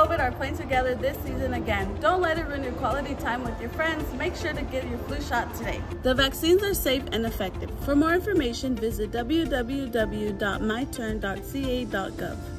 COVID are playing together this season again. Don't let it ruin your quality time with your friends. Make sure to get your flu shot today. The vaccines are safe and effective. For more information, visit www.myturn.ca.gov.